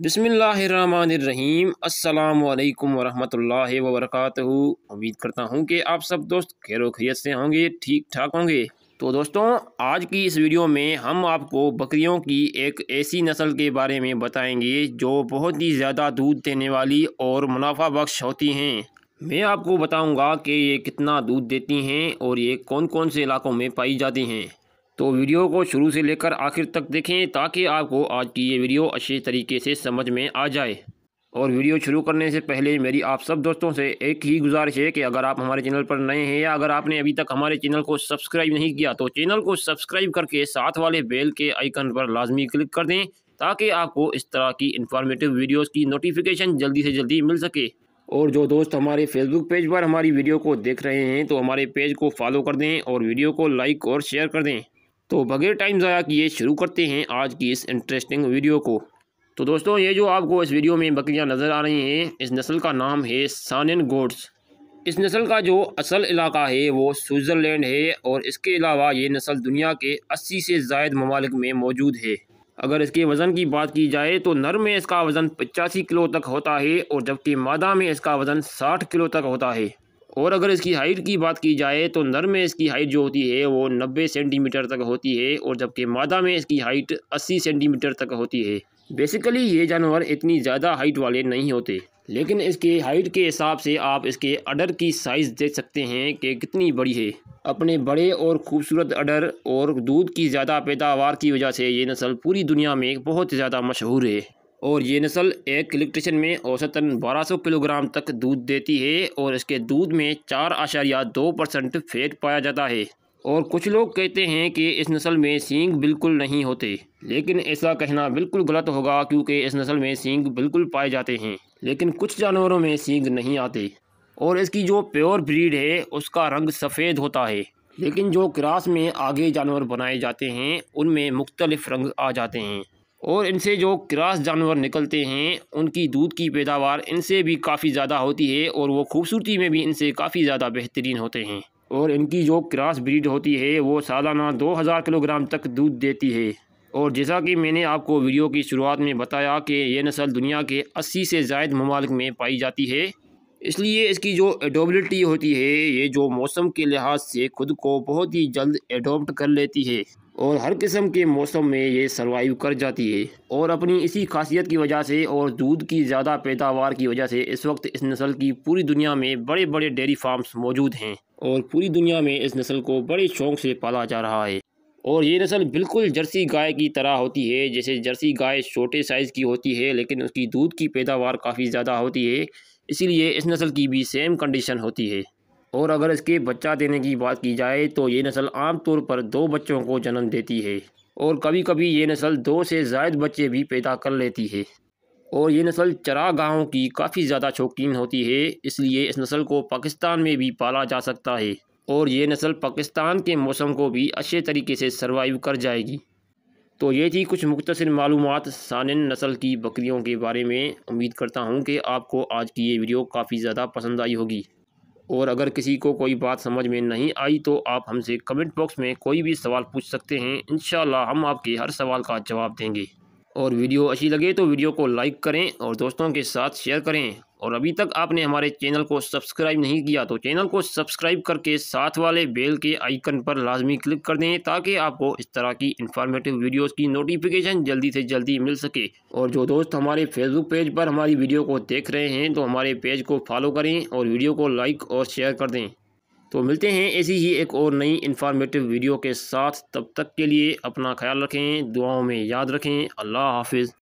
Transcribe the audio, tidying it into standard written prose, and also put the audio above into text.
बिस्मिल्लाहिर्रहमानिर्रहीम। अस्सलाम वालेकुम वरहमतुल्लाहि वबरकातुहू। उम्मीद करता हूँ कि आप सब दोस्त खैर खैरियत से होंगे, ठीक ठाक होंगे। तो दोस्तों, आज की इस वीडियो में हम आपको बकरियों की एक ऐसी नस्ल के बारे में बताएंगे जो बहुत ही ज़्यादा दूध देने वाली और मुनाफा बख्श होती हैं। मैं आपको बताऊंगा कि ये कितना दूध देती हैं और ये कौन कौन से इलाकों में पाई जाती हैं। तो वीडियो को शुरू से लेकर आखिर तक देखें ताकि आपको आज की ये वीडियो अच्छे तरीके से समझ में आ जाए। और वीडियो शुरू करने से पहले मेरी आप सब दोस्तों से एक ही गुजारिश है कि अगर आप हमारे चैनल पर नए हैं या अगर आपने अभी तक हमारे चैनल को सब्सक्राइब नहीं किया तो चैनल को सब्सक्राइब करके साथ वाले बेल के आइकन पर लाजमी क्लिक कर दें ताकि आपको इस तरह की इन्फॉर्मेटिव वीडियोज़ की नोटिफिकेशन जल्दी से जल्दी मिल सके। और जो दोस्त हमारे फेसबुक पेज पर हमारी वीडियो को देख रहे हैं तो हमारे पेज को फॉलो कर दें और वीडियो को लाइक और शेयर कर दें। तो बगैर टाइम ज़ाया किए शुरू करते हैं आज की इस इंटरेस्टिंग वीडियो को। तो दोस्तों, ये जो आपको इस वीडियो में बकरियां नज़र आ रही हैं, इस नस्ल का नाम है सानेन गोट्स। इस नस्ल का जो असल इलाका है वो स्विट्ज़रलैंड है और इसके अलावा ये नस्ल दुनिया के 80 से ज़ायद ममालिक में मौजूद है। अगर इसके वज़न की बात की जाए तो नर में इसका वज़न 85 किलो तक होता है और जबकि मादा में इसका वज़न 60 किलो तक होता है। और अगर इसकी हाइट की बात की जाए तो नर में इसकी हाइट जो होती है वो 90 सेंटीमीटर तक होती है और जबकि मादा में इसकी हाइट 80 सेंटीमीटर तक होती है। बेसिकली ये जानवर इतनी ज़्यादा हाइट वाले नहीं होते, लेकिन इसके हाइट के हिसाब से आप इसके अडर की साइज़ देख सकते हैं कि कितनी बड़ी है। अपने बड़े और खूबसूरत अडर और दूध की ज़्यादा पैदावार की वजह से ये नस्ल पूरी दुनिया में बहुत ज़्यादा मशहूर है। और ये नस्ल एक इलेक्ट्रिशन में औसतन 1200 किलोग्राम तक दूध देती है और इसके दूध में 4.2% फैट पाया जाता है। और कुछ लोग कहते हैं कि इस नस्ल में सींग बिल्कुल नहीं होते, लेकिन ऐसा कहना बिल्कुल गलत होगा क्योंकि इस नस्ल में सींग बिल्कुल पाए जाते हैं, लेकिन कुछ जानवरों में सींग नहीं आते। और इसकी जो प्योर ब्रीड है उसका रंग सफ़ेद होता है, लेकिन जो क्रॉस में आगे जानवर बनाए जाते हैं उनमें मुख्तलिफ रंग आ जाते हैं। और इनसे जो क्रॉस जानवर निकलते हैं उनकी दूध की पैदावार इनसे भी काफ़ी ज़्यादा होती है और वो खूबसूरती में भी इनसे काफ़ी ज़्यादा बेहतरीन होते हैं। और इनकी जो क्रॉस ब्रीड होती है वो सालाना 2000 किलोग्राम तक दूध देती है। और जैसा कि मैंने आपको वीडियो की शुरुआत में बताया कि ये नस्ल दुनिया के 80 से ज़ायद ममालिक में पाई जाती है, इसलिए इसकी जो एडोबिलिटी होती है ये जो मौसम के लिहाज से खुद को बहुत ही जल्द एडोप्ट कर लेती है और हर किस्म के मौसम में ये सर्वाइव कर जाती है। और अपनी इसी खासियत की वजह से और दूध की ज़्यादा पैदावार की वजह से इस वक्त इस नस्ल की पूरी दुनिया में बड़े बड़े डेयरी फार्म्स मौजूद हैं और पूरी दुनिया में इस नस्ल को बड़े शौक़ से पाला जा रहा है। और ये नस्ल बिल्कुल जर्सी गाय की तरह होती है। जैसे जर्सी गाय छोटे साइज़ की होती है लेकिन उसकी दूध की पैदावार काफ़ी ज़्यादा होती है, इसीलिए इस नस्ल की भी सेम कंडीशन होती है। और अगर इसके बच्चा देने की बात की जाए तो ये नस्ल आमतौर पर 2 बच्चों को जन्म देती है और कभी कभी ये नस्ल 2 से ज़ायद बच्चे भी पैदा कर लेती है। और ये नस्ल चरागाहों की काफ़ी ज़्यादा शौकीन होती है, इसलिए इस नस्ल को पाकिस्तान में भी पाला जा सकता है और ये नस्ल पाकिस्तान के मौसम को भी अच्छे तरीके से सर्वाइव कर जाएगी। तो ये थी कुछ मुख्तसर मालूमात सानेन नस्ल की बकरियों के बारे में। उम्मीद करता हूँ कि आपको आज की ये वीडियो काफ़ी ज़्यादा पसंद आई होगी। और अगर किसी को कोई बात समझ में नहीं आई तो आप हमसे कमेंट बॉक्स में कोई भी सवाल पूछ सकते हैं, इंशाल्लाह हम आपके हर सवाल का जवाब देंगे। और वीडियो अच्छी लगे तो वीडियो को लाइक करें और दोस्तों के साथ शेयर करें। और अभी तक आपने हमारे चैनल को सब्सक्राइब नहीं किया तो चैनल को सब्सक्राइब करके साथ वाले बेल के आइकन पर लाजमी क्लिक कर दें ताकि आपको इस तरह की इन्फॉर्मेटिव वीडियोस की नोटिफिकेशन जल्दी से जल्दी मिल सके। और जो दोस्त हमारे फेसबुक पेज पर हमारी वीडियो को देख रहे हैं तो हमारे पेज को फॉलो करें और वीडियो को लाइक और शेयर कर दें। तो मिलते हैं ऐसी ही एक और नई इन्फॉर्मेटिव वीडियो के साथ। तब तक के लिए अपना ख्याल रखें, दुआओं में याद रखें। अल्लाह हाफिज़।